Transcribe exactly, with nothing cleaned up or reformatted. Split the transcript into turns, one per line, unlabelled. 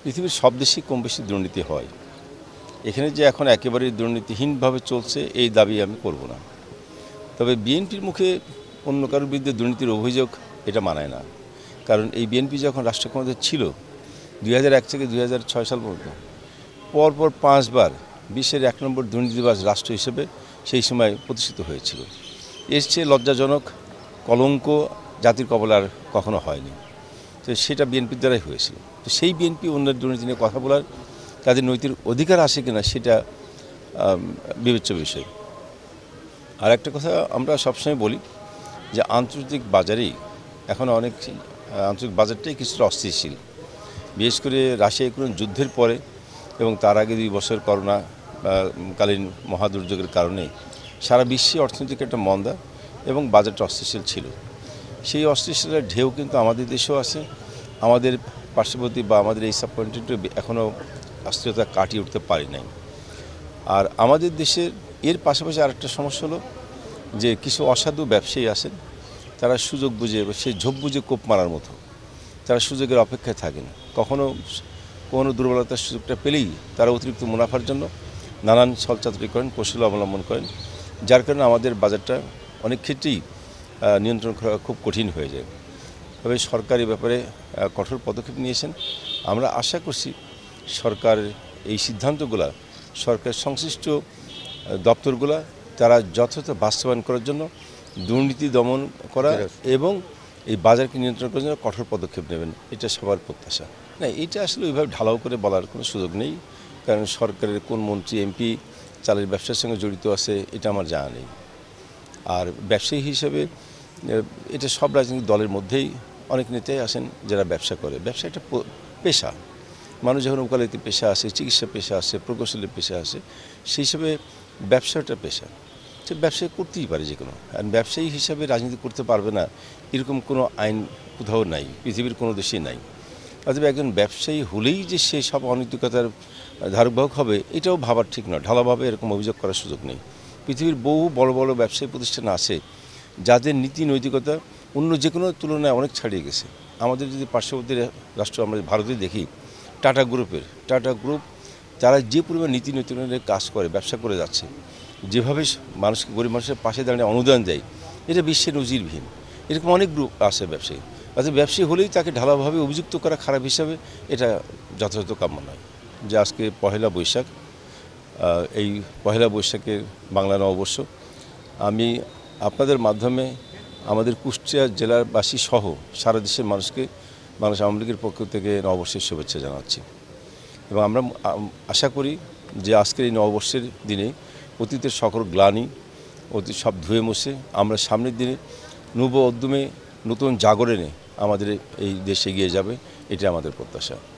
পৃথিবীর সব দেশেই কম বেশি দুর্নীতি হয়। এখানে যে এখন একেবারে দুর্নীতিহীনভাবে চলছে এই দাবি আমি করব না। তবে বিএনপির মুখে অন্য কারোর বিরুদ্ধে দুর্নীতির অভিযোগ এটা মানায় না। কারণ এই বিএনপি যখন রাষ্ট্র ক্ষমতায় ছিল দুই হাজার এক থেকে দুই হাজার ছয় সাল পর্যন্ত পরপর পাঁচবার বিশ্বের এক নম্বর দুর্নীতিবাজ রাষ্ট্র হিসেবে সেই সময় প্রতিষ্ঠিত হয়েছিল। এর চেয়ে লজ্জাজনক কলঙ্ক জাতির কবলে আর কখনো হয়নি। তো সেটা বিএনপির দ্বারাই হয়েছিল। তো সেই বিএনপি অন্যের দুর্নীতি নিয়ে কথা বলার তাদের নৈতিক অধিকার আছে কিনা সেটা বিবেচ্য বিষয়। আর একটা কথা আমরা সবসময় বলি যে আন্তর্জাতিক বাজারেই এখন অনেক আন্তর্জাতিক বাজারটাই কিছুটা অস্থিতিশীল। বিশেষ করে রাশিয়া ইউক্রেন যুদ্ধের পরে এবং তার আগে দুই বছর করোনা কালীন মহাদুর্যোগের কারণে সারা বিশ্বে অর্থনৈতিক একটা মন্দা এবং বাজারটা অস্থিতিশীল ছিল। সেই অস্থিতিশীলের ঢেউ কিন্তু আমাদের দেশেও আছে। আমাদের পার্শ্ববর্তী বা আমাদের এই সাবকন্টিনেন্টে এখনও অস্থিরতা কাটিয়ে উঠতে পারি নাই। আর আমাদের দেশের এর পাশাপাশি আরেকটা সমস্যা হলো যে কিছু অসাধু ব্যবসায়ী আছেন, তারা সুযোগ বুঝে সেই ঝোপ বুঝে কোপ মারার মতো তারা সুযোগের অপেক্ষায় থাকেন। কখনো কোনো দুর্বলতার সুযোগটা পেলেই তারা অতিরিক্ত মুনাফার জন্য নানান ছলচাতুরি করেন, কৌশল অবলম্বন করেন, যার কারণে আমাদের বাজারটা অনেক ক্ষেত্রেই নিয়ন্ত্রণ করা খুব কঠিন হয়ে যায়। তবে সরকার এই ব্যাপারে কঠোর পদক্ষেপ নিয়েছেন। আমরা আশা করছি সরকার এই সিদ্ধান্তগুলা সরকার সংশ্লিষ্ট দপ্তরগুলা তারা যথাযথ বাস্তবায়ন করার জন্য দুর্নীতি দমন করা এবং এই বাজারকে নিয়ন্ত্রণ করার জন্য কঠোর পদক্ষেপ নেবেন, এটা সবার প্রত্যাশা। না, এটা আসলে ওইভাবে ঢালাও করে বলার কোনো সুযোগ নেই, কারণ সরকারের কোন মন্ত্রী এমপি চালের ব্যবসার সঙ্গে জড়িত আছে এটা আমার জানা নেই। আর ব্যবসায়ী হিসেবে এটা সব রাজনৈতিক দলের মধ্যেই অনেক নেতাই আছেন যারা ব্যবসা করে। ব্যবসা একটা পেশা, মানুষ যখন ওকালতি পেশা আছে, চিকিৎসা পেশা আছে, প্রকৌশলী পেশা আছে, সেই হিসেবে ব্যবসাটা পেশা, সে ব্যবসায় করতেই পারে যে কোনো। আর ব্যবসায়ী হিসাবে রাজনীতি করতে পারবে না এরকম কোনো আইন কোথাও নাই, পৃথিবীর কোনো দেশেই নাই। অথবা একজন ব্যবসায়ী হলেই যে সে সব অনৈতিকতার ধারকবাহক হবে এটাও ভাবার ঠিক নয়। ঢালাভাবে এরকম অভিযোগ করার সুযোগ নেই। পৃথিবীর বহু বড় বড় ব্যবসায়ী প্রতিষ্ঠান আছে যাদের নীতি নৈতিকতা অন্য যে কোনো তুলনায় অনেক ছাড়িয়ে গেছে। আমাদের যদি পার্শ্ববর্তী রাষ্ট্র আমরা ভারতে দেখি, টাটা গ্রুপের টাটা গ্রুপ তারা যে পরিমাণ নীতি নৈতিকতার কাজ করে, ব্যবসা করে যাচ্ছে, যেভাবে মানুষকে গরিব মানুষের পাশে দাঁড়িয়ে অনুদান দেয়, এটা বিশ্বের নজিরবিহীন। এরকম অনেক গ্রুপ আছে ব্যবসায়ী। অর্থাৎ ব্যবসায়ী হলেই তাকে ঢালাভাবে অভিযুক্ত করা খারাপ হিসাবে এটা যথাযথ কাম্য নয়। যে আজকে পহেলা বৈশাখ, এই পহেলা বৈশাখের বাংলা নববর্ষ, আমি আপনাদের মাধ্যমে আমাদের কুষ্টিয়া জেলাবাসী সহ সারা দেশের মানুষকে বাংলাদেশ আওয়ামী লীগের পক্ষ থেকে নববর্ষের শুভেচ্ছা জানাচ্ছি। এবং আমরা আশা করি যে আজকের এই নববর্ষের দিনে অতীতের সকল গ্লানি অতীত সব ধুয়ে মুছে আমরা সামনের দিনে নব উদ্যমে নতুন জাগরণে আমাদের এই দেশ এগিয়ে যাবে, এটা আমাদের প্রত্যাশা।